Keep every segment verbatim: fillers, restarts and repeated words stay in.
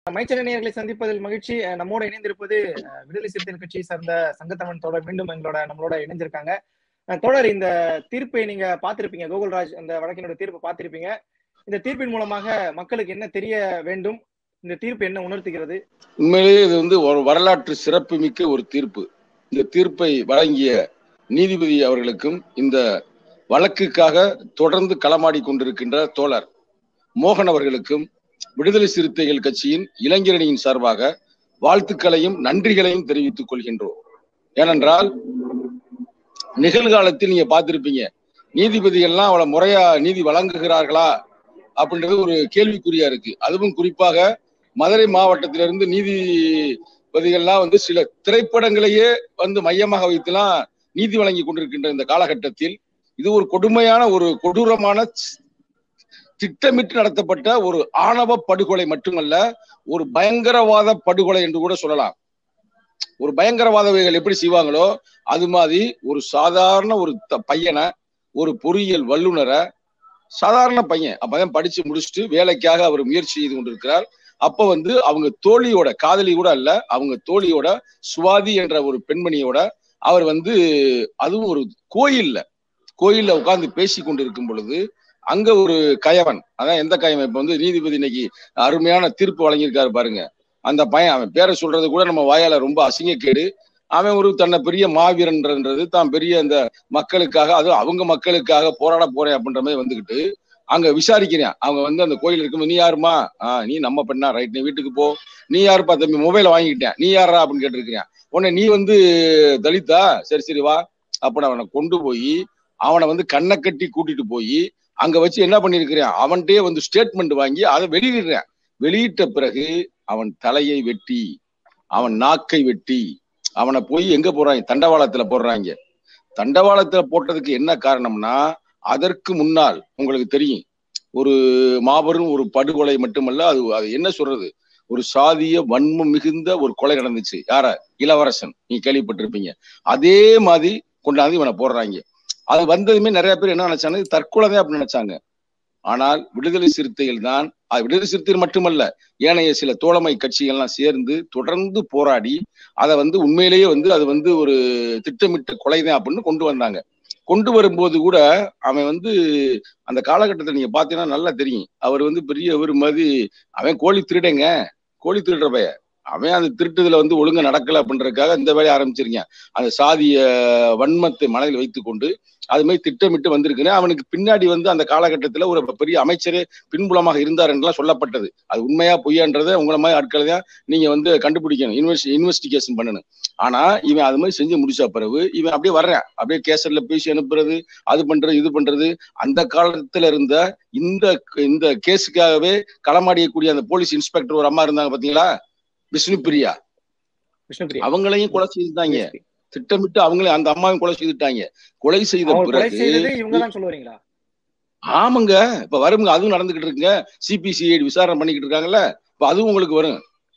மைச்சன நேயர்களை சந்திப்பதில் மகிழ்ச்சி. நம்மோட இணைந்திருப்பது விடுதலை சிறுத்தைகள் கட்சியை சார்ந்த சங்கத்தமிழன் தோழர் மீண்டும் எங்களோட நம்மளோட இணைஞ்சிருக்காங்க. தோழர், இந்த தீர்ப்பை நீங்க பார்த்திருப்பீங்க, கோகுல்ராஜ் அந்த வழக்கினோட தீர்ப்பை பார்த்திருப்பீங்க. இந்த தீர்ப்பின் மூலமாக மக்களுக்கு என்ன தெரிய வேண்டும்? இந்த தீர்ப்பு என்ன உணர்த்துகிறது? உண்மையிலேயே இது வந்து ஒரு வரலாற்று சிறப்பு மிக்க ஒரு தீர்ப்பு. இந்த தீர்ப்பை வழங்கிய நீதிபதி அவர்களுக்கும் இந்த வழக்குக்காக தொடர்ந்து களமாடி கொண்டிருக்கின்ற தோழர் மோகன் அவர்களுக்கும் விடுதலை சிறுத்தைகள் கட்சியின் இளைஞரணியின் சார்பாக வாழ்த்துக்களையும் நன்றிகளையும் தெரிவித்துக் கொள்கின்றோம். ஏனென்றால் நிகழ்காலத்தில் நீங்க பார்த்திருப்பீங்க, நீதிபதிகள்லாம் அவளை முறையா நீதி வழங்குகிறார்களா அப்படின்றது ஒரு கேள்விக்குறியா இருக்கு. அதுவும் குறிப்பாக மதுரை மாவட்டத்திலிருந்து நீதிபதிகள்லாம் வந்து சில திரைப்படங்களையே வந்து மையமாக வைத்துலாம் நீதி வழங்கி கொண்டிருக்கின்ற இந்த காலகட்டத்தில் இது ஒரு கொடுமையான ஒரு கொடூரமான திட்டமிட்டு நடத்தப்பட்ட ஒரு ஆணவ படுகொலை மட்டுமல்ல, ஒரு பயங்கரவாத படுகொலை என்று கூட சொல்லலாம். ஒரு பயங்கரவாதவைகள் எப்படி செய்வாங்களோ அது மாதிரி ஒரு சாதாரண ஒரு பையனை, ஒரு பொறியியல் வல்லுநரை, சாதாரண பையன் அப்பதான் படிச்சு முடிச்சுட்டு வேலைக்காக அவர் முயற்சி செய்து கொண்டிருக்கிறார். அப்ப வந்து அவங்க தோழியோட, காதலி கூட அல்ல, அவங்க தோழியோட சுவாதி என்ற ஒரு பெண்மணியோட அவர் வந்து, அதுவும் ஒரு கோயில்ல கோயில்ல உட்கார்ந்து பேசி கொண்டிருக்கும் பொழுது அங்க ஒரு கயவன், அதான் எந்த கயவன், இப்ப வந்து நீதிபதி இன்னைக்கு அருமையான தீர்ப்பு வழங்கியிருக்காரு பாருங்க. அந்த பையன், அவன் பேரை சொல்றது கூட நம்ம வாயால ரொம்ப அசிங்கக்கேடு. அவன் ஒரு தன்னை பெரிய மாவீரன்றது, தான் பெரிய அந்த மக்களுக்காக, அதுவும் அவங்க மக்களுக்காக போராட போறேன் அப்படின்ற மாதிரி வந்துகிட்டு அங்க விசாரிக்கிறேன். அவங்க வந்து அந்த கோயில் இருக்கும்போது, நீ யாருமா? ஆஹ் நீ நம்ம பெண்ணா? ரைட், நீ வீட்டுக்கு போ. நீ யாருப்பா? தம்பி மொபைலை வாங்கிக்கிட்டேன். நீ யாரா அப்படின்னு கேட்டிருக்கிறேன். உடனே நீ வந்து தலிதா? சரி சரி வா. அப்ப அவனை கொண்டு போய் அவனை வந்து கண்ணை கட்டி கூட்டிட்டு போய் அங்க வச்சு என்ன பண்ணிருக்கிறேன், அவன்கிட்டயே வந்து ஸ்டேட்மெண்ட் வாங்கி அதை வெளியிடுறேன். வெளியிட்ட பிறகு அவன் தலையை வெட்டி, அவன் நாக்கை வெட்டி, அவனை போய் எங்க போடுறாங்க, தண்டவாளத்துல போடுறாங்க. தண்டவாளத்துல போட்டதுக்கு என்ன காரணம்னா, அதற்கு முன்னால் உங்களுக்கு தெரியும், ஒரு மாபெரும் ஒரு படுகொலை மட்டுமல்ல, அது அது என்ன சொல்றது, ஒரு சாதிய வன்மம் மிகுந்த ஒரு கொலை நடந்துச்சு. யார? இளவரசன், நீ கேள்விப்பட்டிருப்பீங்க. அதே மாதிரி கொண்டாந்து இவனை போடுறாங்க. அது வந்ததுமே நிறைய பேர் என்ன நினைச்சாங்க, தற்கொலைதான் அப்படின்னு நினைச்சாங்க. ஆனால் விடுதலை சிறுத்தைகள் தான், அது விடுதலை சிறுத்தைகள் மட்டுமல்ல, ஏனைய சில தோழமை கட்சிகள்லாம் சேர்ந்து தொடர்ந்து போராடி அதை வந்து உண்மையிலேயே வந்து அது வந்து ஒரு திட்டமிட்ட கொலைதான் அப்படின்னு கொண்டு வந்தாங்க. கொண்டு வரும்போது கூட அவன் வந்து அந்த காலகட்டத்தில் நீங்க பாத்தீங்கன்னா நல்லா தெரியும், அவர் வந்து பெரிய ஒரு மாதிரி, அவன் கோழி திருடங்க, கோழி திருடுற பைய, அவன் அந்த திருட்டுதுல வந்து ஒழுங்கா நடக்கல அப்படின்றதுக்காக இந்த வேலையை ஆரம்பிச்சிருக்கேன். அந்த சாதிய வன்மத்தை மனதில் வைத்து கொண்டு அது மாதிரி திட்டமிட்டு வந்திருக்கிறேன். அவனுக்கு பின்னாடி வந்து அந்த காலகட்டத்துல ஒரு பெரிய அமைச்சரே பின்புலமாக இருந்தார் என்றெல்லாம் சொல்லப்பட்டது. அது உண்மையா பொய்யான்றதை உங்களை மாதிரி ஆட்களை தான் நீங்க வந்து கண்டுபிடிக்கணும், இன்வெஸ்ட் இன்வெஸ்டிகேஷன் பண்ணணும். ஆனா இவன் அது மாதிரி செஞ்சு முடிச்ச பிறகு இவன் அப்படியே வர்றேன், அப்படியே கேசட்ல பேசி அனுப்புறது, அது பண்றது, இது பண்றது. அந்த காலத்துல இருந்த இந்த இந்த கேஸுக்காகவே களமாடியக்கூடிய அந்த போலீஸ் இன்ஸ்பெக்டர் ஒரு அம்மா இருந்தாங்க பாத்தீங்களா, விஷ்ணுப்பிரியா, அவங்களையும் கொலை செய்துட்டாங்க. திட்டமிட்டு அவங்களே அந்த அம்மாவையும் கொலை செய்துட்டாங்க. கொலை செய்த பிறகு ஆமாங்க, இப்ப வருங்க, அதுவும் நடந்துகிட்டு இருக்குங்க. சிபிசிஐடி விசாரணை பண்ணிக்கிட்டு இருக்காங்கல்ல, இப்ப அதுவும் உங்களுக்கு வரும்.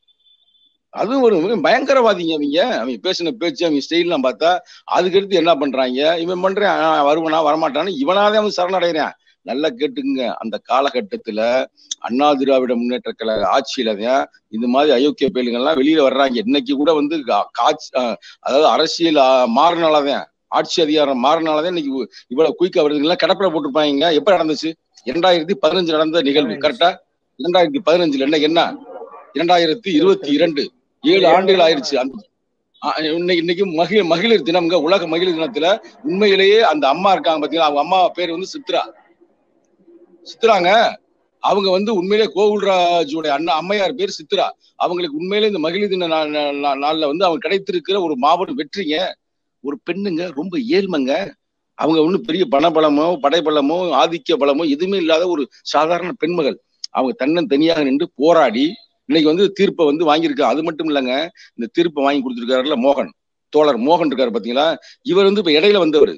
அதுவும் வரும். பயங்கரவாதிங்க அவங்க. அவங்க பேசின பேச்சு, அவங்க ஸ்டைல்லாம் பார்த்தா அதுக்கடுத்து என்ன பண்றாங்க, இவன் பண்றேன் வருவனா வரமாட்டான்னு இவனாவே அவன் சரணடைகிறான். நல்லா கேட்டுக்குங்க, அந்த காலகட்டத்துல அண்ணா திராவிட முன்னேற்ற கழக ஆட்சியில தான் இந்த மாதிரி அயோக்கிய பயலுங்கள்லாம் வெளியில வர்றாங்க. இன்னைக்கு கூட வந்து காட்சி, அதாவது அரசியல் மாறினாலதான், ஆட்சி அதிகாரம் மாறினாலதான் இன்னைக்கு இவ்வளவு குயிக்கா வருதுங்களா. கடப்பில போட்டிருப்பாங்க. எப்ப நடந்துச்சு? இரண்டாயிரத்தி பதினஞ்சு நடந்த நிகழ்வு கரெக்டா? இரண்டாயிரத்தி பதினஞ்சுல என்ன என்ன இரண்டாயிரத்தி இருபத்தி இரண்டு ஏழு ஆண்டுகள் ஆயிடுச்சு. அந்த இன்னைக்கு மகிழ் மகளிர் தினம்ங்க, உலக மகளிர் தினத்துல உண்மையிலேயே அந்த அம்மா இருக்காங்க பாத்தீங்களா, அவங்க அம்மா பேர் வந்து சித்ரா சித்ராங்க. அவங்க வந்து உண்மையிலே கோகுல்ராஜுடைய அண்ணா அம்மையார் பேர் சித்ரா. அவங்களுக்கு உண்மையிலே இந்த மகளிர் தின நாள்ல வந்து அவங்க கிடைத்திருக்கிற ஒரு மாபெரும் வெற்றிங்க. ஒரு பெண்ணுங்க, ரொம்ப ஏழ்மைங்க. அவங்க ஒன்றும் பெரிய பணபலமோ படைபலமோ ஆதிக்க பலமோ எதுவுமே இல்லாத ஒரு சாதாரண பெண்மகள். அவங்க தன்னன் தனியாக நின்று போராடி இன்னைக்கு வந்து தீர்ப்பை வந்து வாங்கியிருக்காங்க. அது மட்டும் இல்லைங்க, இந்த தீர்ப்பை வாங்கி கொடுத்துருக்காருல மோகன், தோழர் மோகன் இருக்காரு பாத்தீங்களா, இவர் வந்து இப்ப இடையில வந்தவர்.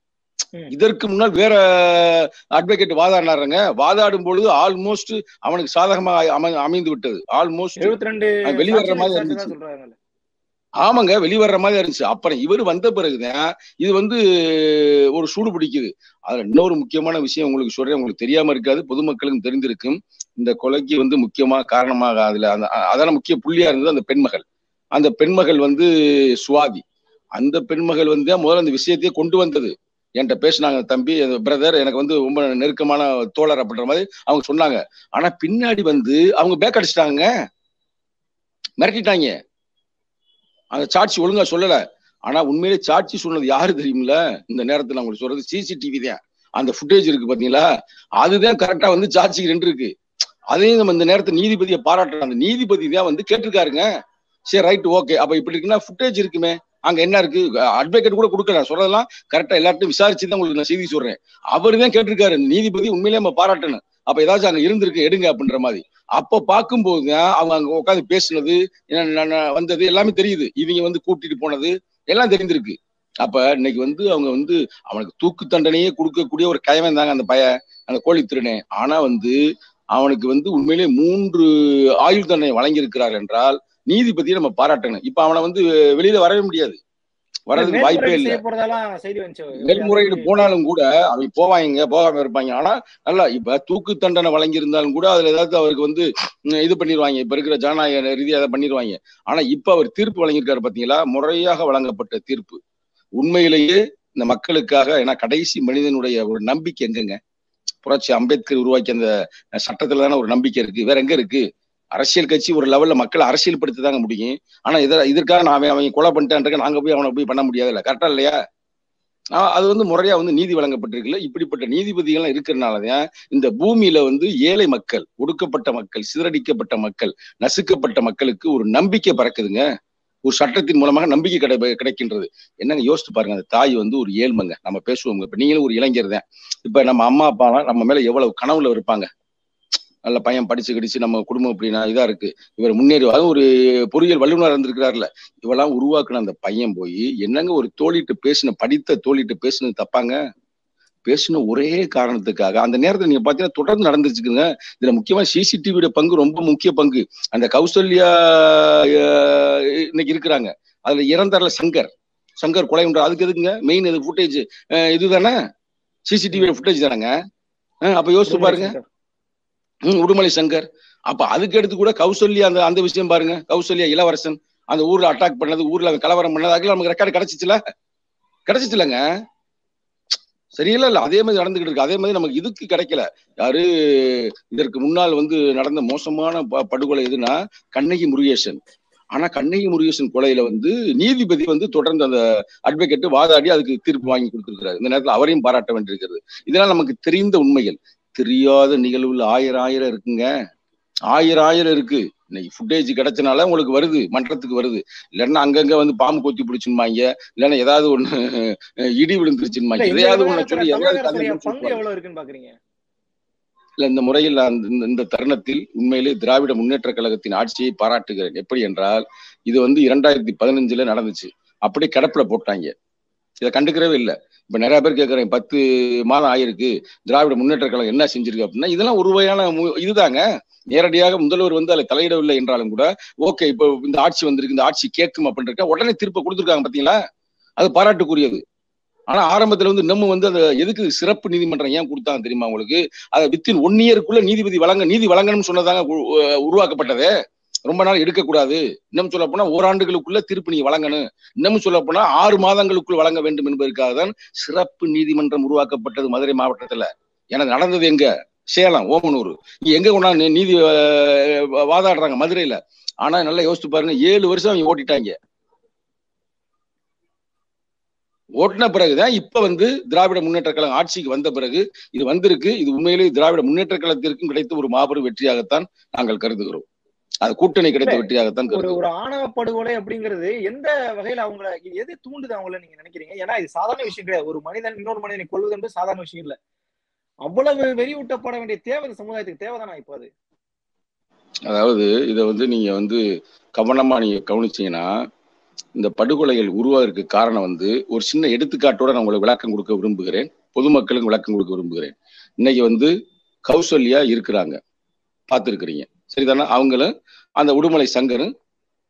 இதற்கு முன்னால் வேற அட்வொகேட் வாதாடினாருங்க. வாதாடும் பொழுது ஆல்மோஸ்ட் அவனுக்கு சாதகமாக அமைந்து விட்டது. ஆல்மோஸ்ட் வெளிவர்ற மாதிரி இருந்துச்சு. ஆமாங்க, வெளிவர்ற மாதிரி இருந்துச்சு. அப்புறம் இவர் வந்த பிறகுதான் இது வந்து ஒரு சூடு பிடிக்குது. அதுல இன்னொரு முக்கியமான விஷயம் உங்களுக்கு சொல்றேன், உங்களுக்கு தெரியாம இருக்காது, பொதுமக்களுக்கும் தெரிந்திருக்கும். இந்த கொலைக்கு வந்து முக்கியமா காரணமாக அதுல அந்த அதான முக்கிய புள்ளியா இருந்தது அந்த பெண்மகள். அந்த பெண்மகள் வந்து சுவாதி. அந்த பெண்மகள் வந்து முதல்ல அந்த விஷயத்தையே கொண்டு வந்தது. என்கிட்ட பேசினாங்க, தம்பி பிரதர் எனக்கு வந்து ரொம்ப நெருக்கமான தோழர் அப்படின்ற மாதிரி அவங்க சொன்னாங்க. ஆனா பின்னாடி வந்து அவங்க பேக் அடிச்சிட்டாங்க, மிரட்டிட்டாங்க. அந்த சாட்சி ஒழுங்கா சொல்லல. ஆனா உண்மையிலே சாட்சி சொன்னது யாரு தெரியுமில்ல? இந்த நேரத்துல உங்களுக்கு சொல்றது சிசிடிவி தான். அந்த ஃபுட்டேஜ் இருக்கு பாத்தீங்களா, அதுதான் கரெக்டா வந்து சாட்சிக்கு நின்று இருக்கு. அதையும் நம்ம இந்த நேரத்துல நீதிபதியை பாராட்டுறோம். அந்த நீதிபதி தான் வந்து கேட்டிருக்காருங்க. சரி ரைட் ஓகே, அப்ப இப்படி இருக்குன்னா ஃபுட்டேஜ் இருக்குமே, அங்க என்ன இருக்கு, அட்வொகேட் கூட கொடுக்கல, சொல்றதெல்லாம் கரெக்டா எல்லார்ட்டும் விசாரிச்சு தான் உங்களுக்கு நான் செய்தி சொல்றேன். அவரு தான் கேட்டிருக்காரு, நீதிபதி உண்மையிலேயே நம்ம பாராட்டணும். அப்ப ஏதாச்சும் அங்க இருந்திருக்கு எடுங்க அப்படின்ற மாதிரி. அப்ப பார்க்கும்போது அவங்க அங்க உட்காந்து பேசுனது வந்தது எல்லாமே தெரியுது. இவங்க வந்து கூட்டிட்டு போனது எல்லாம் தெரிந்திருக்கு. அப்ப இன்னைக்கு வந்து அவங்க வந்து அவனுக்கு தூக்கு தண்டனையே கொடுக்கக்கூடிய ஒரு கயவன் தாங்க அந்த பய அந்த கோழி திருடனே. ஆனா வந்து அவனுக்கு வந்து உண்மையிலேயே மூன்று ஆயுள் தண்டனை வழங்கியிருக்கிறார் என்றால் நீதிபதியை நம்ம பாராட்டணும். இப்ப அவனை வந்து வெளியில வரவே முடியாது, வர்றதுக்கு வாய்ப்பே இல்லை. மேல்முறையீடு போனாலும் கூட அவங்க போவாங்க, போகாம இருப்பாங்க. ஆனா நல்லா இப்ப தூக்கு தண்டனை வழங்கி இருந்தாலும் கூட அதுல ஏதாவது அவருக்கு வந்து இது பண்ணிடுவாங்க, இப்ப இருக்கிற ஜனநாயக ரீதியாக அதை பண்ணிடுவாங்க. ஆனா இப்ப அவர் தீர்ப்பு வழங்கியிருக்காரு பாத்தீங்களா, முறையாக வழங்கப்பட்ட தீர்ப்பு. உண்மையிலேயே இந்த மக்களுக்காக, ஏன்னா கடைசி மனிதனுடைய ஒரு நம்பிக்கை எங்கங்க? புரட்சி அம்பேத்கர் உருவாக்கி அந்த சட்டத்துல தானே ஒரு நம்பிக்கை இருக்கு, வேற எங்க இருக்கு? அரசியல் கட்சி ஒரு லெவல்ல மக்களை அரசியல் படுத்த தாங்க முடியும். ஆனா இத இதற்காக நான் அவங்க கொலை பண்ணிட்டேன் நாங்க போய் அவனை போய் பண்ண முடியாது இல்ல, கரெக்டா இல்லையா? அது வந்து முறையா வந்து நீதி வழங்கப்பட்டிருக்குல்ல. இப்படிப்பட்ட நீதிபதிகள்லாம் இருக்கிறதுனாலதான் இந்த பூமியில வந்து ஏழை மக்கள், ஒடுக்கப்பட்ட மக்கள், சிதறடிக்கப்பட்ட மக்கள், நசுக்கப்பட்ட மக்களுக்கு ஒரு நம்பிக்கை பறக்குதுங்க. ஒரு சட்டத்தின் மூலமாக நம்பிக்கை கிடை கிடைக்கின்றது. என்னங்க யோசிச்சு பாருங்க, அந்த தாய் வந்து ஒரு ஏழ்மைங்க. நம்ம பேசுவோங்க, இப்ப நீங்களும் ஒரு இளைஞர் தான். இப்ப நம்ம அம்மா அப்பாலாம் நம்ம மேல எவ்வளவு கனவுல இருப்பாங்க, நல்ல பையன் படிச்சு கிடிச்சு நம்ம குடும்பம் அப்படின்னா இதா இருக்கு, இவர் முன்னேறி அது ஒரு பொறியியல் வல்லுநர் இருந்திருக்கிறாருல, இவெல்லாம் உருவாக்குன அந்த பையன் போய் என்னங்க ஒரு தோழிட்டு பேசின, படித்த தோழிட்டு பேசுனது தப்பாங்க? பேசின ஒரே காரணத்துக்காக அந்த நேரத்தில் நீங்க பாத்தீங்கன்னா தொடர்ந்து நடந்துச்சுக்குங்க. இதுல முக்கியமா சிசிடிவியோட பங்கு ரொம்ப முக்கிய பங்கு. அந்த கௌசல்யா இன்னைக்கு இருக்கிறாங்க, அதுல இறந்தார்ல சங்கர், சங்கர் கொலை உண்டு, அதுக்கு எதுக்குங்க மெயின் இது ஃபுட்டேஜ் இதுதானே, சிசிடிவி ஃபுட்டேஜ் தானேங்க. அப்ப யோசிச்சு பாருங்க, ஹம் உடுமலை சங்கர். அப்ப அதுக்கு எடுத்து கூட கௌசல்யா அந்த அந்த விஷயம் பாருங்க, கௌசல்யா இளவரசன் அந்த ஊர்ல அட்டாக் பண்ணது, ஊர்ல கலவரம் பண்ணது, அதுல நமக்கு ரெக்கார்டு கிடைச்சிச்சுல, கிடைச்சிச்சுலங்க. சரியில்ல இல்ல, அதே மாதிரி நடந்துகிட்டு இருக்கு. அதே மாதிரி நமக்கு இதுக்கு கிடைக்கல. யாரு இதற்கு முன்னால் வந்து நடந்த மோசமான படுகொலை எதுனா கண்ணகி முருகேசன். ஆனா கண்ணகி முருகேசன் கொலையில வந்து நீதிபதி வந்து தொடர்ந்து அந்த அட்வொகேட் வாதாடி அதுக்கு தீர்ப்பு வாங்கி கொடுத்திருக்கிறார். இந்த நேரத்தில் அவரையும் பாராட்ட வேண்டியிருக்கிறது. இதெல்லாம் நமக்கு தெரிந்த உண்மைகள். தெரியாத நிகழ்வுல ஆயிரம் ஆயிரம் இருக்குங்க, ஆயிரம் ஆயிரம் இருக்கு. இன்னைக்கு ஃபுட்டேஜ் கிடைச்சனால உங்களுக்கு வருது, மன்றத்துக்கு வருது. இல்லைன்னா அங்கங்க வந்து பாம்பு கொத்தி பிடிச்சுமாங்க, இல்லைன்னா ஏதாவது ஒண்ணு இடி விழுந்துருச்சுமாங்க, எதையாவது ஒண்ணு சொல்லி இல்ல. இந்த முறையில் இந்த தருணத்தில் உண்மையிலே திராவிட முன்னேற்ற கழகத்தின் ஆட்சியை பாராட்டுகிறேன். எப்படி என்றால் இது வந்து இரண்டாயிரத்தி பதினஞ்சுல நடந்துச்சு, அப்படியே கிடப்புல போட்டாங்க, இதை கண்டுக்கிறவே இல்லை. இப்ப நிறைய பேர் கேட்கறேன், பத்து மாதம் ஆயிருக்கு, திராவிட முன்னேற்ற கழகம் என்ன செஞ்சிருக்கு அப்படின்னா, இதெல்லாம் ஒரு வகையான இதுதாங்க. நேரடியாக முதல்வர் வந்து அதில் தலையிடவில்லை என்றாலும் கூட ஓகே, இப்போ இந்த ஆட்சி வந்திருக்கு, இந்த ஆட்சி கேட்கும் அப்படின்ற உடனே தீர்ப்பை கொடுத்துருக்காங்க பாத்தீங்களா, அது பாராட்டுக்குரியது. ஆனா ஆரம்பத்துல வந்து நம்ம வந்து அதை எதுக்கு சிறப்பு நீதிமன்றம் ஏன் கொடுத்தாங்க தெரியுமா உங்களுக்கு? அதை வித்தின் ஒன் இயருக்குள்ள நீதிபதி வழங்க நீதி வழங்கணும்னு சொன்னதாங்க உருவாக்கப்பட்டதே. ரொம்ப நாள் எடுக்கக்கூடாது, இன்னும் சொல்ல போனா ஓராண்டுகளுக்குள்ள தீர்ப்பு நீங்க வழங்கணும், இன்னமும் சொல்ல போனா ஆறு மாதங்களுக்குள் வழங்க வேண்டும் என்பதற்காக தான் சிறப்பு நீதிமன்றம் உருவாக்கப்பட்டது மதுரை மாவட்டத்துல. எனக்கு நடந்தது எங்க? சேலம், ஓமனூர், எங்க கொண்டா நீதி வாதாடுறாங்க மதுரையில. ஆனா நல்லா யோசிச்சு பாருங்க, ஏழு வருஷம் அவங்க ஓட்டிட்டாங்க. ஓட்டின பிறகுதான் இப்ப வந்து திராவிட முன்னேற்ற கழகம் ஆட்சிக்கு வந்த பிறகு இது வந்திருக்கு. இது உண்மையிலேயே திராவிட முன்னேற்ற கழகத்திற்கும் கிடைத்த ஒரு மாபெரும் வெற்றியாகத்தான் நாங்கள் கருதுகிறோம். அது கூட்டணி கிடைத்த வெற்றியாகத்தான் கருதுகிறோம். ஒரு ஆணவ படுகொலை அப்படிங்கிறது எந்த வகையில அவங்களை எது தூண்டுது அவங்கள நீங்க நினைக்கிறீங்க? ஏன்னா இது சாதாரண விஷயம் கிடையாது. ஒரு மனிதன் இன்னொரு மனிதனை கொல்வது என்று சாதாரண விஷயம் இல்ல. அவ்வளவு வெறியூட்டப்பட வேண்டிய தேவை சமுதாயத்துக்கு தேவைதானா இப்ப அது? அதாவது இதை வந்து நீங்க வந்து கவனமா நீங்க கவனிச்சீங்கன்னா, இந்த படுகொலைகள் உருவாவதற்கு காரணம் வந்து ஒரு சின்ன எடுத்துக்காட்டோட நான் உங்களுக்கு விளக்கம் கொடுக்க விரும்புகிறேன், பொதுமக்களுக்கு விளக்கம் கொடுக்க விரும்புகிறேன். இன்னைக்கு வந்து கௌசல்யா இருக்கிறாங்க, பார்த்துருக்கிறீங்க சரிதானே? அவங்களும் அந்த உடுமலை சங்கரும்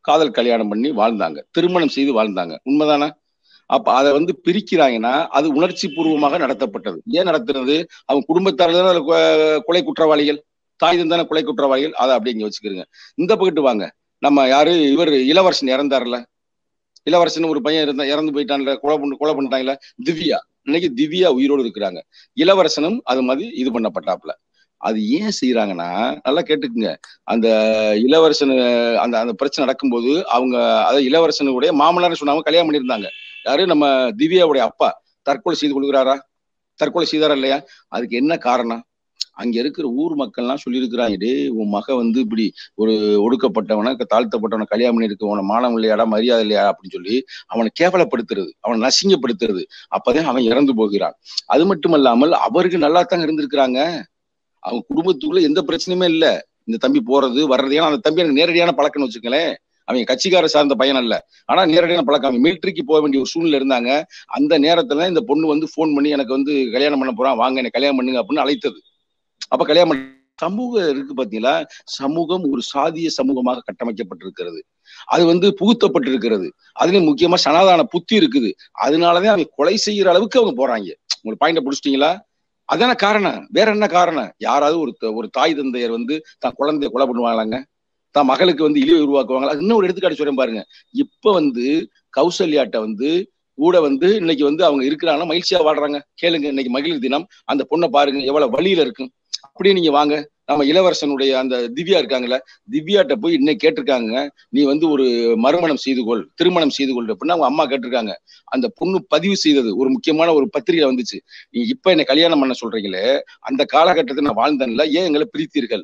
காதல் கல்யாணம் பண்ணி வாழ்ந்தாங்க, திருமணம் செய்து வாழ்ந்தாங்க. உண்மைதானே? அப்ப அதை வந்து பிரிக்கிறாங்கன்னா அது உணர்ச்சி பூர்வமாக நடத்தப்பட்டது. ஏன் நடத்துறது? அவங்க குடும்பத்தார்கள் கொலை குற்றவாளிகள், தாய் தானே கொலை குற்றவாளிகள். அதை அப்படி இங்க வச்சுக்கிறீங்க. இந்த பக்கத்து வாங்க, நம்ம யாரு இவர் இளவரசன் இறந்தார்ல, இளவரசன் ஒரு பையன் இருந்தா இறந்து போயிட்டான்ல, கொலை பண்ணு கொலை பண்ணிட்டாங்கல்ல, திவ்யா. இன்னைக்கு திவ்யா உயிரோடு இருக்கிறாங்க. இளவரசனும் அது மாதிரி இது பண்ணப்பட்டாப்ல. அது ஏன் செய்யறாங்கன்னா, நல்லா கேட்டுக்குங்க, அந்த இளவரசனு அந்த அந்த பிரச்சனை நடக்கும்போது அவங்க அதை இளவரசனுடைய மாமனார் சொன்னாங்க கல்யாணம் பண்ணியிருந்தாங்க. யாரு? நம்ம திவ்யாவுடைய அப்பா தற்கொலை செய்து கொள்கிறாரா? தற்கொலை செய்தாரா இல்லையா? அதுக்கு என்ன காரணம்? அங்க இருக்கிற ஊர் மக்கள்லாம் சொல்லியிருக்கிறாங்க, டே உன் மக வந்து இப்படி ஒரு ஒடுக்கப்பட்டவன தாழ்த்தப்பட்டவனை கல்யாணம் பண்ணிருக்கு, உன மானம் இல்லையாடா, மரியாதை இல்லையா அப்படின்னு சொல்லி அவனை கேவலப்படுத்துறது, அவனை நசிங்கப்படுத்துறது. அப்பதான் அவன் இறந்து போகிறான். அது மட்டும் இல்லாமல் அவருக்கு நல்லா தாங்க இருந்திருக்கிறாங்க. அவங்க குடும்பத்துக்குள்ள எந்த பிரச்சனையுமே இல்ல. இந்த தம்பி போறது வர்றது, ஏன்னா அந்த தம்பி எனக்கு நேரடியான பழக்கம்னு வச்சுக்கலேன். அவங்க கட்சிக்கார சார்ந்த பையன் அல்ல, ஆனா நேரடியான பழக்கம். அவங்க மிலிட்டரிக்கு போக வேண்டிய ஒரு சூழ்நிலை இருந்தாங்க. அந்த நேரத்துல இந்த பொண்ணு வந்து போன் பண்ணி எனக்கு வந்து கல்யாணம் பண்ண போறான், வாங்க எனக்கு கல்யாணம் பண்ணுங்க அப்படின்னு அழைத்தது. அப்ப கல்யாணம் பண்ண சமூகம் இருக்கு பாத்தீங்களா? சமூகம் ஒரு சாதிய சமூகமாக கட்டமைக்கப்பட்டிருக்கிறது. அது வந்து புகுத்தப்பட்டிருக்கிறது. அதுலயும் முக்கியமா சனாதான புத்தி இருக்குது. அதனாலதான் அவங்க கொலை செய்யற அளவுக்கு அவங்க போறாங்க. உங்களுக்கு பாயிண்ட புடிச்சிட்டீங்களா? அதான காரணம். வேற என்ன காரணம்? யாராவது ஒரு ஒரு தாய் தந்தையர் வந்து தான் குழந்தைய கொலை பண்ணுவாங்களாங்க? தான் மகளுக்கு வந்து இழிவு உருவாக்குவாங்களா? இன்னும் ஒரு எடுத்துக்காட்டு சொல்றேன் பாருங்க. இப்ப வந்து கௌசல்யாட்ட வந்து கூட வந்து இன்னைக்கு வந்து அவங்க இருக்கிறாங்கன்னா மகிழ்ச்சியா வாழ்றாங்க. கேளுங்க, இன்னைக்கு மகளிர் தினம், அந்த பொண்ணை பாருங்க எவ்வளவு வழியில இருக்கும். அப்படியே நீங்க வாங்க, நம்ம இளவரசனுடைய அந்த திவ்யா இருக்காங்கல்ல, திவ்யாட்ட போய் இன்னைக்கு கேட்டிருக்காங்க, நீ வந்து ஒரு மறுமணம் செய்து கொள், திருமணம் செய்து கொள் அப்படின்னா அவங்க அம்மா கேட்டிருக்காங்க. அந்த பொண்ணு பதிவு செய்தது ஒரு முக்கியமான ஒரு பத்திரிகை வந்துச்சு. நீ இப்ப என்ன கல்யாணம் பண்ண சொல்றீங்களே, அந்த காலகட்டத்தை நான் வாழ்ந்தேன்ல, ஏன் எங்களை பிரித்தீர்கள்?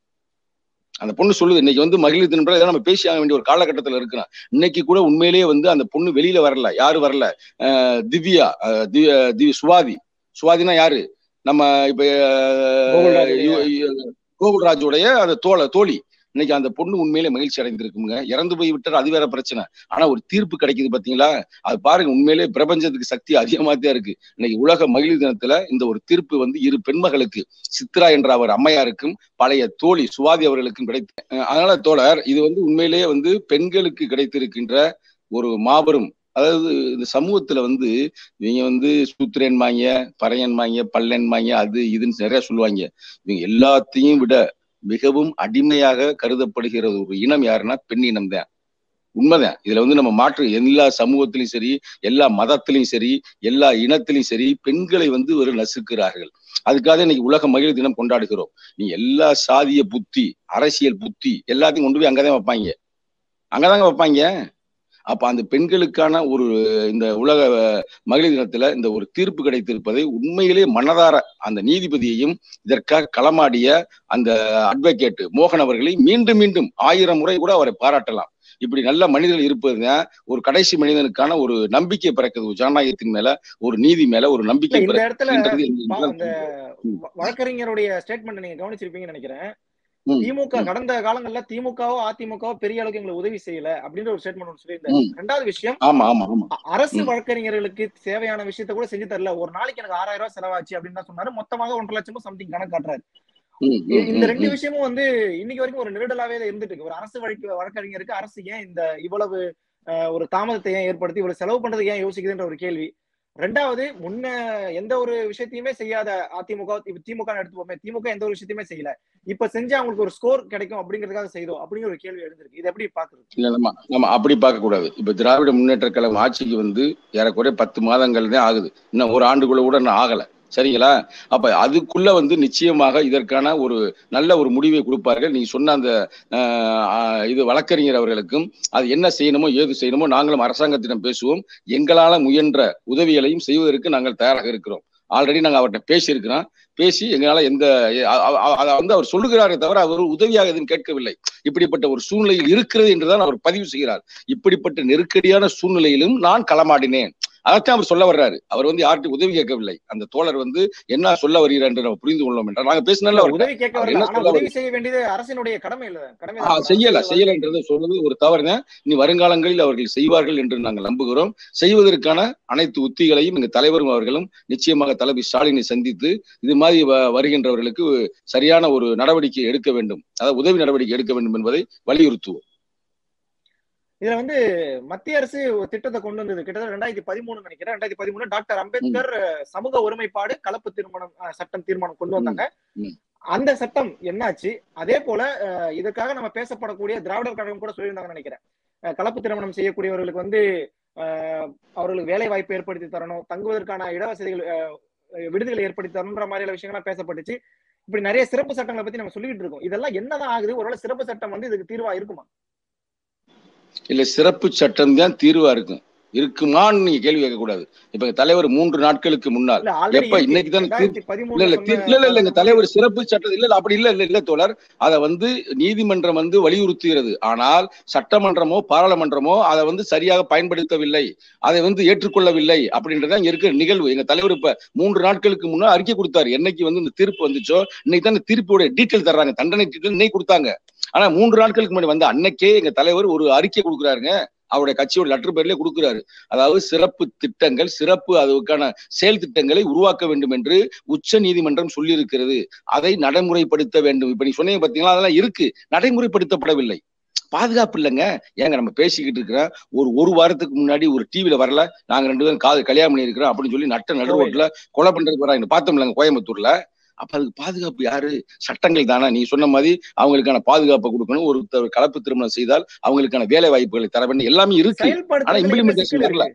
அந்த பொண்ணு சொல்லுது. இன்னைக்கு வந்து மகளிர் தினம் நம்ம பேசி ஆக வேண்டிய ஒரு காலகட்டத்துல இருக்கிறான். இன்னைக்கு கூட உண்மையிலேயே வந்து அந்த பொண்ணு வெளியில வரல. யாரு வரல? அஹ் திவ்யா, திவ்யா சுவாதி. சுவாதினா யாரு? நம்ம இப்ப கோகுல்ராஜுடைய அந்த தோழ தோழி. இன்னைக்கு அந்த பொண்ணு உண்மையிலே மகிழ்ச்சி அடைந்திருக்குங்க. இறந்து போய் விட்டார், அது வேற பிரச்சனை. ஆனா ஒரு தீர்ப்பு கிடைக்குது பாத்தீங்களா? அது பாருங்க, உண்மையிலே பிரபஞ்சத்துக்கு சக்தி அதிகமாத்தான் இருக்கு. இன்னைக்கு உலக மகளிர் தினத்துல இந்த ஒரு தீர்ப்பு வந்து இரு பெண்மகளுக்கு, சித்ரா என்ற அவர் அம்மையாருக்கும் பழைய தோழி சுவாதி அவர்களுக்கும் கிடைத்து. அதனால தோழர், இது வந்து உண்மையிலேயே வந்து பெண்களுக்கு கிடைத்திருக்கின்ற ஒரு மாபெரும், அதாவது இந்த சமூகத்துல வந்து இவங்க வந்து சூத்திரன்மாங்க, பறையன்மாங்க, பல்லன்மாங்க, அது இதுன்னு நிறைய சொல்லுவாங்க. இவங்க எல்லாத்தையும் விட மிகவும் அடிமையாக கருதப்படுகிற ஒரு இனம் யாருன்னா பெண் இனம் தான். உண்மைதான். இதுல வந்து நம்ம மாற்று எல்லா சமூகத்திலையும் சரி, எல்லா மதத்திலையும் சரி, எல்லா இனத்திலையும் சரி, பெண்களை வந்து ஒரு நசுக்கிறார்கள். அதுக்காக இன்னைக்கு உலக மகளிர் தினம் கொண்டாடுகிறோம். நீ எல்லா சாதிய புத்தி, அரசியல் புத்தி எல்லாத்தையும் கொண்டு போய் அங்கதான் வைப்பாங்க, அங்கதாங்க வைப்பாங்க. அப்ப அந்த பெண்களுக்கான ஒரு இந்த உலக மகளிர் தினத்துல இந்த ஒரு தீர்ப்பு கிடைத்திருப்பதை உண்மையிலே மனதார அந்த நீதிபதியையும் இதற்காக களமாடிய அந்த அட்வொகேட் மோகன் அவர்களை மீண்டும் மீண்டும் ஆயிரம் முறை கூட அவரை பாராட்டலாம். இப்படி நல்ல மனிதர்கள் இருப்பதுதான் ஒரு கடைசி மனிதனுக்கான ஒரு நம்பிக்கை பிறக்குது. ஒரு ஜனநாயகத்தின் மேல, ஒரு நீதி மேல ஒரு நம்பிக்கை பிறக்குது. வழக்கறிஞருடைய ஸ்டேட்மெண்ட் நீங்க கவனிச்சிருப்பீங்கன்னு நினைக்கிறேன். திமுக கடந்த காலங்கள்ல திமுகவோ அதிமுகவோ பெரிய அளவுக்கு எங்களுக்கு உதவி செய்யல அப்படின்ற ஒரு ஸ்டேட்மெண்ட் சொல்லியிருந்தாரு. ரெண்டாவது விஷயம், அரசு வழக்கறிஞர்களுக்கு தேவையான விஷயத்த கூட செஞ்சு தரல. ஒரு நாளைக்கு எனக்கு ஆறாயிரம் ரூபாய் செலவாச்சு அப்படின்னு தான் சொன்னாரு. மொத்தமாக ஒன்றரை லட்சமும் சம்திங் கணக்கு காட்டுறாரு. இந்த ரெண்டு விஷயமும் வந்து இன்னைக்கு வரைக்கும் ஒரு நெருடலாவே இருந்துட்டு இருக்கு. ஒரு அரசு வழக்கு வழக்கறிஞருக்கு அரசு ஏன் இந்த இவ்வளவு ஒரு தாமதத்தை ஏன் ஏற்படுத்தி இவ்வளவு செலவு பண்றது ஏன் யோசிக்குதுன்ற ஒரு கேள்வி. ரெண்டாவது, முன்ன எந்த ஒரு விஷயத்தையுமே செய்யாத அதிமுக, இப்ப திமுக எடுத்துப்போமே, திமுக எந்த ஒரு விஷயத்தையுமே செய்யல, இப்ப செஞ்சா அவங்களுக்கு ஒரு ஸ்கோர் கிடைக்கும் அப்படிங்கிறதுக்காக செய்தோம் அப்படிங்கிற ஒரு கேள்வி எழுந்திருக்கு. இது எப்படி பாக்குறது? இல்ல, நம்ம நம்ம அப்படி பார்க்க கூடாது. இப்ப திராவிட முன்னேற்ற கழகம் ஆட்சிக்கு வந்து ஏறக்குறைய பத்து மாதங்கள் தான் ஆகுது. இன்னும் ஒரு ஆண்டுக்குள்ள கூட இன்னும் ஆகல. சரிங்களா? அப்ப அதுக்குள்ள வந்து நிச்சயமாக இதற்கான ஒரு நல்ல ஒரு முடிவை கொடுப்பார்கள். நீங்க சொன்ன அந்த இது வழக்கறிஞர் அவர்களுக்கும் அது என்ன செய்யணுமோ ஏது செய்யணுமோ நாங்களும் அரசாங்கத்திடம் பேசுவோம். எங்களால முயன்ற உதவிகளையும் செய்வதற்கு நாங்கள் தயாராக இருக்கிறோம். ஆல்ரெடி நாங்க அவர்கிட்ட பேசி இருக்கிறோம். பேசி எங்களால எந்த அதை வந்து அவர் சொல்லுகிறாரே தவிர அவர் உதவியாக எதுவும் கேட்கவில்லை. இப்படிப்பட்ட ஒரு சூழ்நிலையில் இருக்கிறது என்றுதான் அவர் பதிவு செய்கிறார். இப்படிப்பட்ட நெருக்கடியான சூழ்நிலையிலும் நான் களமாடினேன், அதைத்தான் அவர் சொல்ல வர்றாரு. அவர் வந்து யார்கிட்டும் உதவி கேட்கவில்லை. அந்த தோழர் வந்து என்ன சொல்ல வருகிறார் என்று நம்ம புரிந்து கொள்ளலாம் என்றால், நாங்க பேசினால உதவி கேட்க வரல, ஆனா உதவி செய்ய வேண்டியது அரசினுடைய கடமை இல்ல, கடமை செய்யல செய்யலன்றது சொல்றது ஒரு தவறுதான். இனி வருங்காலங்களில் அவர்கள் செய்வார்கள் என்று நாங்கள் நம்புகிறோம். செய்வதற்கான அனைத்து உத்திகளையும் எங்க தலைவரும் அவர்களும் நிச்சயமாக தலைவர் ஸ்டாலினை சந்தித்து இது மாதிரி வருகின்றவர்களுக்கு சரியான ஒரு நடவடிக்கை எடுக்க வேண்டும், அதாவது உதவி நடவடிக்கை எடுக்க வேண்டும் என்பதை வலியுறுத்துவோம். இதுல வந்து மத்திய அரசு ஒரு திட்டத்தை கொண்டு வந்தது கிட்டத்தட்ட ரெண்டாயிரத்தி பதிமூணு நினைக்கிறேன். ரெண்டாயிரத்தி பதிமூணு டாக்டர் அம்பேத்கர் சமூக ஒருமைப்பாடு கலப்பு திருமணம் சட்டம் தீர்மானம் கொண்டு வந்தாங்க. அந்த சட்டம் என்னாச்சு? அதே போல இதுக்காக நம்ம பேசப்படக்கூடிய திராவிடர் கழகம் கூட சொல்லியிருந்தாங்கன்னு நினைக்கிறேன். கலப்பு திருமணம் செய்யக்கூடியவர்களுக்கு வந்து அவர்களுக்கு வேலை வாய்ப்பு ஏற்படுத்தி தரணும், தங்குவதற்கான இடவசதிகள் விடுதிகளை ஏற்படுத்தி தரணுன்ற மாதிரியான விஷயங்கள்லாம் பேசப்பட்டுச்சு. இப்படி நிறைய சிறப்பு சட்டங்களை பத்தி நம்ம சொல்லிட்டு இருக்கோம். இதெல்லாம் என்னதான் ஆகுது? ஒருவேளை சிறப்பு சட்டம் வந்து இதுக்கு தீர்வா இருக்குமா? இல்ல, சிறப்பு சட்டம் தான் தீர்வா இருக்கும். இருக்குமான்னு நீங்க கேள்வி கேட்க கூடாது. இப்ப தலைவர் மூன்று நாட்களுக்கு முன்னால் எப்ப இன்னைக்கு தான் இல்ல இல்ல இல்ல எங்க தலைவர் சிறப்பு சட்டம் இல்ல அப்படி இல்ல இல்ல இல்ல தோழர், அதை வந்து நீதிமன்றம் வந்து வலியுறுத்துகிறது. ஆனால் சட்டமன்றமோ பாராளுமன்றமோ அதை வந்து சரியாக பயன்படுத்தவில்லை, அதை வந்து ஏற்றுக்கொள்ளவில்லை அப்படின்றதான் இங்க இருக்கிற நிகழ்வு. எங்க தலைவர் இப்ப மூன்று நாட்களுக்கு முன்னாள் அறிக்கை கொடுத்தாரு. என்னைக்கு வந்து இந்த தீர்ப்பு வந்துச்சோ இன்னைக்கு தான் இந்த தீர்ப்போட டீட்டெயில் தர்றாங்க, தண்டனை டீட்டெயில் இன்னைக்கு கொடுத்தாங்க. ஆனா மூன்று நாட்களுக்கு முன்னாடி வந்து அன்னைக்கே எங்க தலைவர் ஒரு அறிக்கை கொடுக்குறாருங்க, அவருடைய கட்சியோட லெட்டர் பேர்ல கொடுக்கிறாரு. அதாவது சிறப்பு திட்டங்கள், சிறப்பு அதுக்கான செயல் திட்டங்களை உருவாக்க வேண்டும் என்று உச்ச நீதிமன்றம் சொல்லி இருக்கிறது, அதை நடைமுறைப்படுத்த வேண்டும். இப்ப நீ சொன்னீங்க பாத்தீங்களா, அதெல்லாம் இருக்கு, நடைமுறைப்படுத்தப்படவில்லை. பாதுகாப்பு இல்லைங்க. ஏங்க நம்ம பேசிக்கிட்டு இருக்கிறோம், ஒரு ஒரு வாரத்துக்கு முன்னாடி ஒரு டிவில வரல, நாங்க ரெண்டு பேரும் காது கல்யாணம் பண்ணி இருக்கிறோம் அப்படின்னு சொல்லி நட்ட நடுரோட்ல கொலை பண்றதுக்கு வராங்க, பார்த்தோம்லங்க கோயம்புத்தூர்ல. அப்ப அதுக்கு பாதுகாப்பு யாரு? சட்டங்கள் தானே. நீ சொன்ன மாதிரி அவங்களுக்கான பாதுகாப்பை கொடுக்கணும். ஒரு கலப்பு திருமணம் செய்தால் அவங்களுக்கான வேலை வாய்ப்புகளை தர வேண்டும், எல்லாமே இருக்கு. ஆனா இம்ப்ளிமெண்டேஷன் வரல.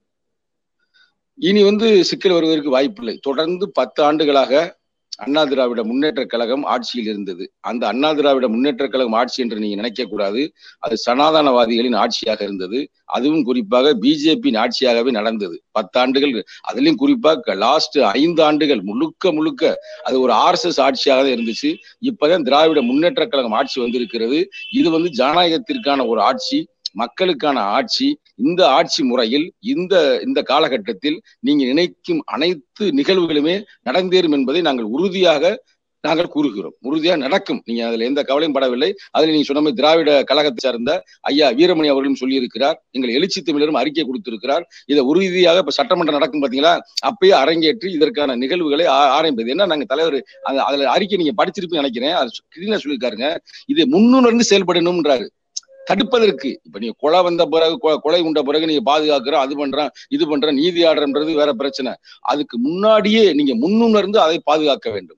இனி வந்து சிக்கல் வருவதற்கு வாய்ப்பு இல்லை. தொடர்ந்து பத்து ஆண்டுகளாக அண்ணா திராவிட முன்னேற்ற கழகம் ஆட்சியில் இருந்தது. அந்த அண்ணா திராவிட முன்னேற்ற கழகம் ஆட்சி என்று நீங்க நினைக்க கூடாது, அது சனாதனவாதிகளின் ஆட்சியாக இருந்தது. அதுவும் குறிப்பாக பிஜேபியின் ஆட்சியாகவே நடந்தது பத்தாண்டுகள். அதுலயும் குறிப்பாக லாஸ்ட் ஐந்து ஆண்டுகள் முழுக்க முழுக்க அது ஒரு ஆர் எஸ் எஸ் ஆட்சியாக தான் இருந்துச்சு. இப்பதான் திராவிட முன்னேற்ற கழகம் ஆட்சி வந்திருக்கிறது. இது வந்து ஜனநாயகத்திற்கான ஒரு ஆட்சி, மக்களுக்கான ஆட்சி. இந்த ஆட்சி முறையில் இந்த இந்த காலகட்டத்தில் நீங்க நினைக்கும் அனைத்து நிகழ்வுகளுமே நடந்தேறும் என்பதை நாங்கள் உறுதியாக நாங்கள் கூறுகிறோம். உறுதியாக நடக்கும், நீங்க அதுல எந்த கவலையும் படவில்லை. அதுல நீங்க சொன்ன மாதிரி திராவிட கழகத்தை சார்ந்த ஐயா வீரமணி அவர்களும் சொல்லியிருக்கிறார், எங்கள் எழுச்சி தமிழரும் அறிக்கை கொடுத்திருக்கிறார். இதை உறுதியாக இப்ப சட்டமன்றம் நடக்கும் பாத்தீங்களா, அப்பயே அரங்கேற்றி இதற்கான நிகழ்வுகளை ஆரம்பிப்பது. ஏன்னா நாங்க தலைவர் அதுல அறிக்கை நீங்க படிச்சிருப்பீங்க நினைக்கிறேன், அது கிளீனா சொல்லியிருக்காருங்க. இதை முன்னுணர்ந்து செயல்படணும்ன்றாரு, தடுப்பதற்கு. இப்ப நீங்க கொலை வந்த பிறகு, கொலை உண்ட பிறகு நீங்க பாதுகாக்கிறோம், அது பண்றான் இது பண்ற நீதி ஆடுறன்றது வேற பிரச்சனை. அதுக்கு முன்னாடியே நீங்க முன்னுணர்ந்து அதை பாதுகாக்க வேண்டும்.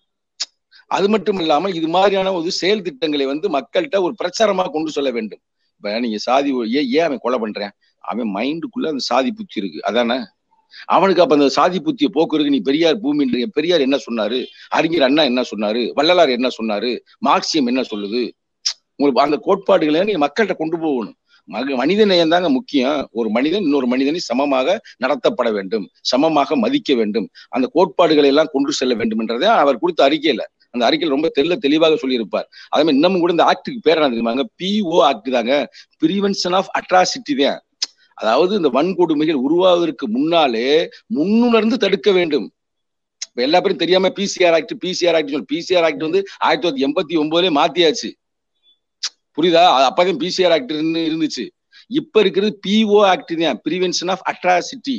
அது மட்டும் இல்லாம இது மாதிரியான ஒரு செயல் திட்டங்களை வந்து மக்கள்கிட்ட ஒரு பிரச்சாரமா கொண்டு சொல்ல வேண்டும். இப்ப நீங்க சாதி ஏன் ஏன் அவன் கொலை பண்றேன், அவன் மைண்டுக்குள்ள அந்த சாதி புத்தி இருக்கு, அதானே அவனுக்கு. அப்ப அந்த சாதி புத்தியை போக்குறதுக்கு நீ பெரியார் பூமின்றீங்க. பெரியார் என்ன சொன்னாரு, அறிஞர் அண்ணா என்ன சொன்னாரு, வள்ளலார் என்ன சொன்னாரு, மார்க்சியம் என்ன சொல்லுது, உங்களுக்கு அந்த கோட்பாடுகளை நீங்க மக்கள்கிட்ட கொண்டு போகணும். மனித நேயம் தாங்க முக்கியம். ஒரு மனிதன் இன்னொரு மனிதனை சமமாக நடத்தப்பட வேண்டும், சமமாக மதிக்க வேண்டும், அந்த கோட்பாடுகளை எல்லாம் கொண்டு செல்ல வேண்டும் என்றதை அவர் கொடுத்த அறிக்கையில, அந்த அறிக்கையில் ரொம்ப தெல்ல தெளிவாக சொல்லியிருப்பார். அதே மாதிரி இன்னமும் கூட இந்த ஆக்டுக்கு பேர் என்ன தெரியுமாங்க, பிஓ ஆக்ட் தாங்க, பிரிவென்ஷன் ஆஃப் அட்ராசிட்டி தான். அதாவது இந்த வன்கொடுமைகள் உருவாவதற்கு முன்னாலே முன்னுணர்ந்து தடுக்க வேண்டும். இப்ப எல்லா பேரும் தெரியாம பிசிஆர் ஆக்ட் பிசிஆர் ஆக்ட் சொல்லி, பிசிஆர் ஆக்ட் வந்து ஆயிரத்தி தொள்ளாயிரத்தி எண்பத்தி ஒன்பதுலயே மாத்தியாச்சு, புரியுதா? அப்பதான் பிசிஆர் ஆக்ட் இருந்துச்சு. இப்ப இருக்கிறது பிஓ ஆக்ட் தான், பிரிவென்ஷன் ஆஃப் அட்ராசிட்டி.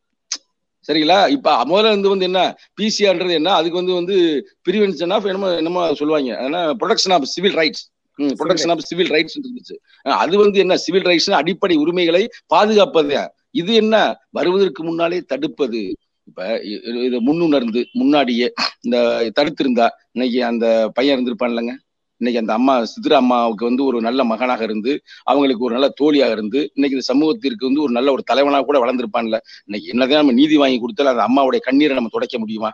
சரிங்களா? இப்ப முதல்ல இருந்து வந்து என்ன பிசிஆர்ன்றது என்ன, அதுக்கு வந்து வந்து பிரிவென்ஷன் ஆஃப் என்னமோ என்னமோ சொல்லுவாங்க, அதனால protection of civil rights, protection of civil rights இருந்துச்சு. அது வந்து என்ன, சிவில் ரைட்ஸ் அடிப்படை உரிமைகளை பாதுகாப்பது. இது என்ன, வருவதற்கு முன்னாலே தடுப்பது. இப்ப இது முன்னுணர்ந்து முன்னாடியே இந்த தடுத்திருந்தா இன்னைக்கு அந்த பையன் இருந்திருப்பான் இல்லைங்க, இன்னைக்கு அந்த அம்மா சித்ரா அம்மாவுக்கு வந்து ஒரு நல்ல மகனாக இருந்து, அவங்களுக்கு ஒரு நல்ல தோழியாக இருந்து, இன்னைக்கு இந்த சமூகத்திற்கு வந்து ஒரு நல்ல ஒரு தலைவனாக கூட வளர்ந்திருப்பான்ல. இன்னைக்கு என்னதான் நம்ம நீதி வாங்கி கொடுத்தாலும் அந்த அம்மாவுடைய கண்ணீரை நம்ம துடைக்க முடியுமா?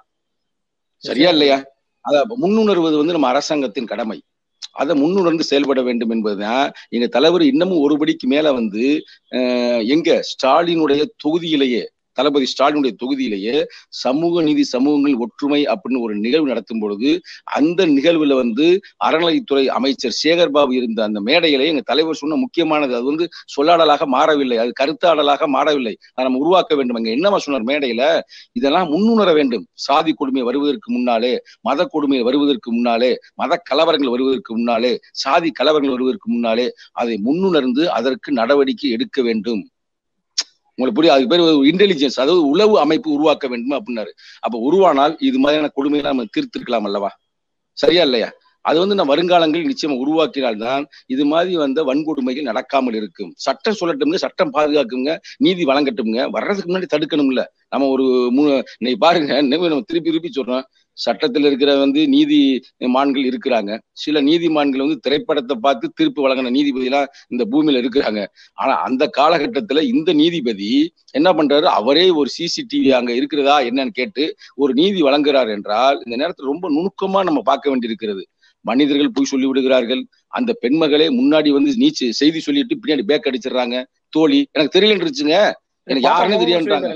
சரியா இல்லையா? அத முன்னுணர்வது வந்து நம்ம அரசாங்கத்தின் கடமை. அதை முன்னுணர்ந்து செயல்பட வேண்டும் என்பதுதான் எங்க தலைவர். இன்னமும் ஒருபடிக்கு மேல வந்து அஹ் எங்க ஸ்டாலினுடைய தொகுதியிலேயே, தளபதி ஸ்டாலினுடைய தொகுதியிலேயே சமூக நீதி சமூகங்கள் ஒற்றுமை அப்படின்னு ஒரு நிகழ்வு நடத்தும் பொழுது, அந்த நிகழ்வுல வந்து அறநிலைத்துறை அமைச்சர் சேகர் பாபு இருந்த அந்த மேடையிலே எங்க தலைவர் சொன்ன முக்கியமானது, அது வந்து சொல்லாடலாக மாறவில்லை, அது கருத்தாடலாக மாறவில்லை, அதை நம்ம உருவாக்க வேண்டும். அங்க என்னவா சொன்னார் மேடையில, இதெல்லாம் முன்னுணர வேண்டும். சாதி கொடுமை வருவதற்கு முன்னாலே, மத கொடுமை வருவதற்கு முன்னாலே, மத கலவரங்கள் வருவதற்கு முன்னாலே, சாதி கலவரங்கள் வருவதற்கு முன்னாலே அதை முன்னுணர்ந்து அதற்கு நடவடிக்கை எடுக்க வேண்டும். உங்களுக்கு புரியும்? அதுக்கு பேர் இன்டெலிஜென்ஸ், அதாவது உளவு அமைப்பு உருவாக்க வேண்டும் அப்படின்னாரு. அப்ப உருவானால் இது மாதிரியான கொடுமைகளை நம்ம தீர்த்திருக்கலாம் அல்லவா? சரியா இல்லையா? அது வந்து நான் வருங்காலங்களில் நிச்சயமா உருவாக்கினால்தான் இது மாதிரி வந்த வன்கொடுமைகள் நடக்காமல் இருக்கும். சட்டம் சொல்லட்டும்ங்க, சட்டம் பாதுகாக்குங்க, நீதி வழங்கட்டும்ங்க, வர்றதுக்கு முன்னாடி தடுக்கணும்ல. நம்ம ஒரு மூ இன்னைக்கு பாருங்க, நம்ம திருப்பி திருப்பி சொல்றோம், சட்டத்தில் இருக்கிற வந்து நீதி மான்கள் இருக்கிறாங்க. சில நீதிமான்கள் வந்து திரைப்படத்தை பார்த்து தீர்ப்பு வழங்கின நீதிபதிலாம் இந்த பூமியில இருக்கிறாங்க. ஆனா அந்த காலகட்டத்துல இந்த நீதிபதி என்ன பண்றாரு, அவரே ஒரு சிசிடிவி அங்க இருக்கிறதா என்னன்னு கேட்டு ஒரு நீதி வழங்குறார் என்றால், இந்த நேரத்தில் ரொம்ப நுணுக்கமா நம்ம பார்க்க வேண்டியிருக்கிறது. மனிதர்கள் போய் சொல்லி விடுகிறார்கள். அந்த பெண்மகளே முன்னாடி வந்து நீச்சு செய்தி சொல்லிட்டு பின்னாடி பேக் அடிச்சிடறாங்க. தோழி எனக்கு தெரியலன்றுச்சுங்க, எனக்கு யாருன்னு தெரியாதுன்றாங்க.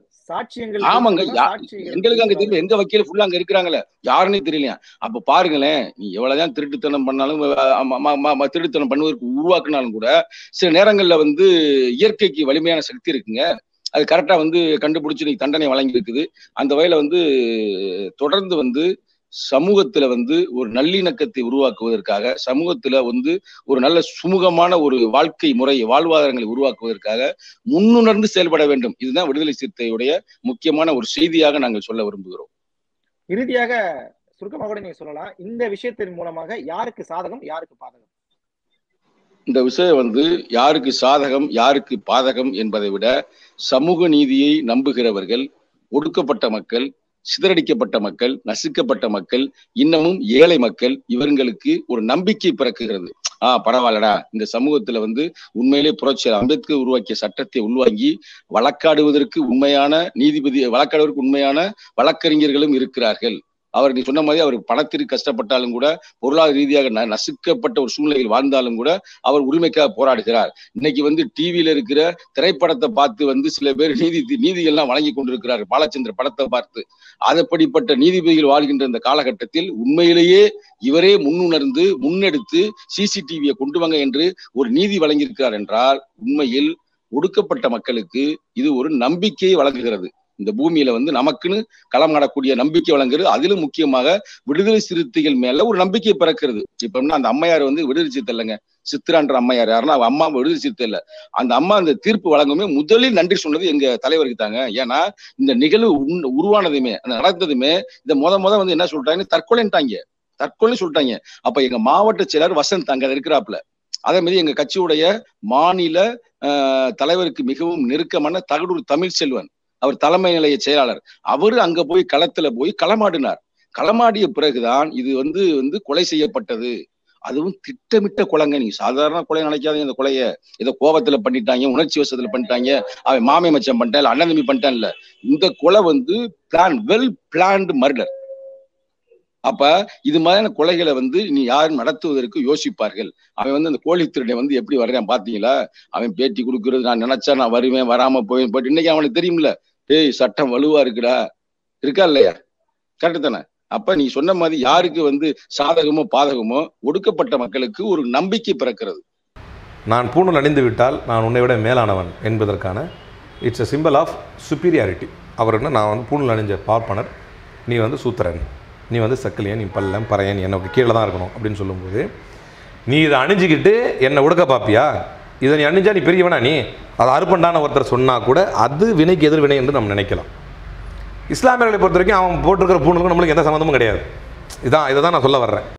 ஆமாங்க, எங்களுக்கு அங்க தெரியல, எங்க வக்கீல் ஃபுல்லா அங்க இருக்கிறாங்களே, யாருன்னே தெரியலையா. அப்ப பாருங்களேன், நீ எவ்வளவுதான் திருட்டுத்தனம் பண்ணாலும், திருட்டுத்தனம் பண்ணுவதற்கு உருவாக்குனாலும் கூட சில நேரங்கள்ல வந்து இயற்கைக்கு வலிமையான சக்தி இருக்குங்க. அது கரெக்டா வந்து கண்டுபிடிச்சு நீ தண்டனை வழங்கி இருக்குது. அந்த வகையில வந்து தொடர்ந்து வந்து சமூகத்துல வந்து ஒரு நல்லிணக்கத்தை உருவாக்குவதற்காக, சமூகத்துல வந்து ஒரு நல்ல சுமூகமான ஒரு வாழ்க்கை முறை வாழ்வாதாரங்களை உருவாக்குவதற்காக முன்னுணர்ந்து செயல்பட வேண்டும். இதுதான் விடுதலை சிறுத்தையுடைய முக்கியமான ஒரு செய்தியாக நாங்கள் சொல்ல விரும்புகிறோம். இறுதியாக சுருக்கமாக கூட நீங்க சொல்லலாம், இந்த விஷயத்தின் மூலமாக யாருக்கு சாதகம் யாருக்கு பாதகம்? இந்த விஷயம் வந்து யாருக்கு சாதகம் யாருக்கு பாதகம் என்பதை விட, சமூக நீதியை நம்புகிறவர்கள், ஒடுக்கப்பட்ட மக்கள், சிதறடிக்கப்பட்ட மக்கள், நசுக்கப்பட்ட மக்கள், இன்னமும் ஏழை மக்கள், இவர்களுக்கு ஒரு நம்பிக்கை பிறக்குகிறது. ஆஹ் பரவாயில்லடா, இந்த சமூகத்துல வந்து உண்மையிலே புரட்சியாளர் அம்பேத்கர் உருவாக்கிய சட்டத்தை உள்வாங்கி வழக்காடுவதற்கு உண்மையான நீதிபதி, வழக்காடுவதற்கு உண்மையான வழக்கறிஞர்களும் இருக்கிறார்கள். அவர் நீ சொன்ன மாதிரி அவர் பணத்திற்கு கஷ்டப்பட்டாலும் கூட, பொருளாதார ரீதியாக நசுக்கப்பட்ட ஒரு சூழ்நிலையில் வாழ்ந்தாலும் கூட அவர் உரிமைக்காக போராடுகிறார். இன்னைக்கு வந்து டிவியில இருக்கிற திரைப்படத்தை பார்த்து வந்து சில பேர் நீதி நீதிகள்லாம் வழங்கி கொண்டிருக்கிறார். பாலச்சந்திர படத்தை பார்த்து அதப்படிப்பட்ட நீதிபதிகள் வாழ்கின்ற இந்த காலகட்டத்தில் உண்மையிலேயே இவரே முன்னுணர்ந்து முன்னெடுத்து சிசிடிவியை கொண்டு வாங்க என்று ஒரு நீதி வழங்கியிருக்கிறார் என்றால், உண்மையில் ஒடுக்கப்பட்ட மக்களுக்கு இது ஒரு நம்பிக்கையை வழங்குகிறது. இந்த பூமியில வந்து நமக்குன்னு களமாடக்கூடிய நம்பிக்கை வழங்குறது. அதிலும் முக்கியமாக விடுதலை சிறுத்தைகள் மேல ஒரு நம்பிக்கை பிறக்கிறது. இப்ப அந்த அம்மையார் வந்து விடுதலை சிறுத்தை இல்லைங்க, சித்ரான்ற அம்மையார் யாருன்னா அம்மா விடுதலை சிறுத்தை இல்ல. அந்த அம்மா அந்த தீர்ப்பு வழங்குமே முதலில் நன்றி சொன்னது எங்க தலைவருக்கு தாங்க. ஏன்னா இந்த நிகழ்வு உருவானதுமே நடந்ததுமே இந்த முத முத வந்து என்ன சொல்லிட்டாங்க, தற்கொலைன்ட்டாங்க, தற்கொலை சொல்லிட்டாங்க. அப்ப எங்க மாவட்ட செயலர் வசந்த் அங்க இருக்கிறாப்புல. அதே மாதிரி எங்க கட்சியுடைய மாநில அஹ் தலைவருக்கு மிகவும் நெருக்கமான தகடூர் தமிழ்ச்செல்வன், அவர் தலைமை நிலைய செயலாளர், அவரு அங்க போய் களத்துல போய் களமாடினார். களமாடிய பிறகுதான் இது வந்து வந்து கொலை செய்யப்பட்டது. அதுவும் திட்டமிட்ட கொலைங்க. நீங்க சாதாரண கொலை நினைக்காதீங்க. இந்த கொலைய ஏதோ கோபத்துல பண்ணிட்டாங்க, உணர்ச்சி வசத்துல பண்ணிட்டாங்க, அவன் மாமே மச்சம் பண்ணிட்டான் இல்ல அண்ணன் தம்பி பண்ணிட்டான் இல்ல. இந்த கொலை வந்து பிளான், வெல் பிளான்டு மர்டர். அப்ப இது மாதிரியான கொலைகளை வந்து நீ யாரும் நடத்துவதற்கு யோசிப்பார்கள். அவன் வந்து அந்த கோழி திருடனை வந்து எப்படி வர்றான் பாத்தீங்களா, அவன் பேட்டி கொடுக்கறது, நான் நினைச்சா நான் வருவேன் வராம போய் போயிட்டு இன்னைக்கு அவனுக்கு தெரியும்ல, ஏய் சட்டம் வலுவா இருக்குடா, இருக்கா இல்லையா, கரெக்டு தானே? அப்ப நீ சொன்ன மாதிரி யாருக்கு வந்து சாதகமோ பாதகமோ, ஒடுக்கப்பட்ட மக்களுக்கு ஒரு நம்பிக்கை பிறக்கிறது. நான் பூணூல் அணிந்து விட்டால் நான் உன்னை விட மேலானவன் என்பதற்கான it's a simple of superiority. அவர் என்ன, நான் வந்து பூணூல் அணிஞ்ச பார்ப்பனர், நீ வந்து சூத்திரன், நீ வந்து சக்கிலியன், நீ பல்லம் பறையன், எனக்கு கீழே தான் இருக்கணும் அப்படின்னு சொல்லும்போது, நீ இதை அணிஞ்சிக்கிட்டு என்னை உடுக்க பார்ப்பியா, இதை நீ அணிஞ்சா நீ பெரியவனா, நீ அதை அறுப்பண்டான ஒருத்தர் சொன்னால் கூட அது வினைக்கு எதிர்வினை என்று நம்ம நினைக்கலாம். இஸ்லாமியர்களை பொறுத்த வரைக்கும் அவன் போட்டிருக்கிற பூணுக்கும் நம்மளுக்கு எந்த சம்மந்தமும் கிடையாது. இதான் இதை தான் நான் சொல்ல வர்றேன்.